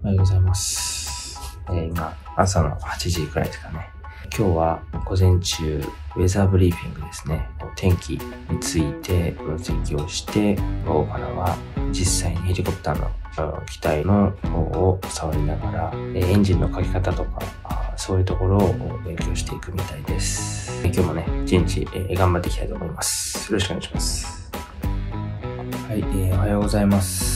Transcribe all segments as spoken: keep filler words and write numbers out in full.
おはようございます。えー、今、朝のはちじくらいですかね。今日は午前中、ウェザーブリーフィングですね。天気について分析をして、午後からは実際にヘリコプターの機体の方を触りながら、エンジンのかけ方とか、そういうところを勉強していくみたいです。今日もね、一日頑張っていきたいと思います。よろしくお願いします。はい、えー、おはようございます。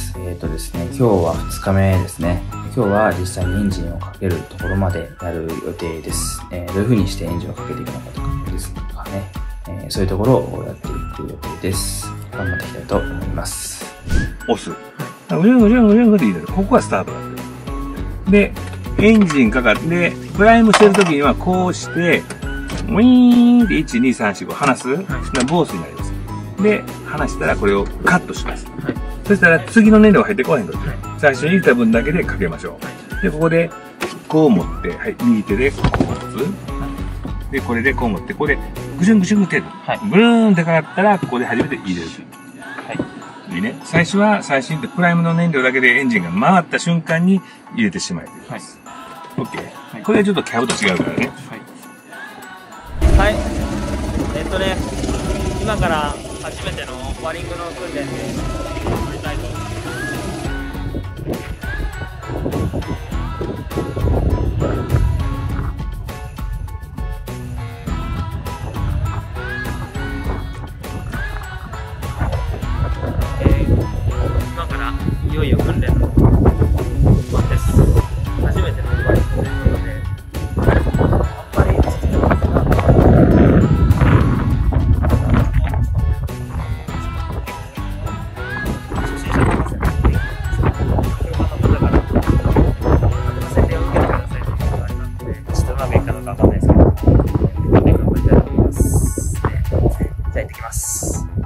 えっとですね、今日はふつかめですね。今日は実際にエンジンをかけるところまでやる予定です。えー、どういう風にしてエンジンをかけていくのかとかですとかね、えー、そういうところをやっていく予定です。頑張っていきたいと思います。 押す。ぐるんぐるんぐるんぐるんって言うてる。ここがスタートなんです。で、エンジンかかって、プライムしてるときにはこうして、ウィーンっていち、に、さん、よん、ご離す。はい、ボースになります。で、離したらこれをカットします。はい、そしたら次の燃料が入ってこないので、はい、最初に入れた分だけでかけましょう。はい、で、ここでこう持って、はい、右手でこう持つ。で、これでこう持って、ここでぐしゅんぐしゅんって、はい、ぐるーんってかかったら、ここで初めて入れる。はい。いいね。最初は、最新ってプライムの燃料だけでエンジンが回った瞬間に入れてしまえというます。はい、OK。はい、これはちょっとキャブと違うからね。 はい。はい。えっとね、今から初めてのワリングの訓練で乗りたいと思います。今からいよいよ訓練の本番です。初めてのワリングということで、あんまりちょっと初心者の方ですね。車の方から洗礼を受けてくださいということがありますので、ちょっとうまくいくかどうかわかんないですけど、頑張りたいと思います。じゃあ行ってきます。